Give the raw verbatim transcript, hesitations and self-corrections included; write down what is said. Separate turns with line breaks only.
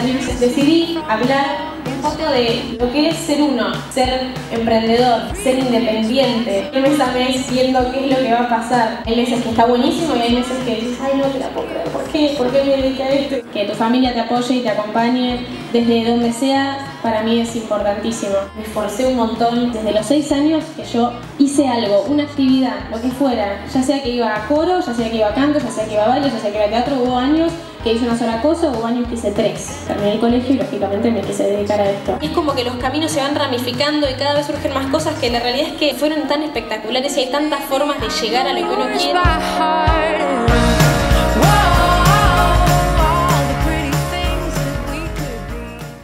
años decidí hablar un poco de lo que es ser uno, ser emprendedor, ser independiente. Mes a mes viendo qué es lo que va a pasar. Hay meses que está buenísimo y hay meses que dices, ay, no te la puedo creer, ¿por qué? ¿Por qué me dediqué a esto? Que tu familia te apoye y te acompañe desde donde sea, para mí es importantísimo. Me esforcé un montón desde los seis años que yo hice algo, una actividad, lo que fuera, ya sea que iba a coro, ya sea que iba a canto, ya sea que iba a baile, ya sea que iba a teatro. Hubo años que hice una sola cosa, hubo años que hice tres. Terminé el colegio y lógicamente me quise dedicar a esto. Y es como que los caminos se van ramificando y cada vez surgen más cosas que la realidad es que fueron tan espectaculares y hay tantas formas de llegar a lo que uno quiere.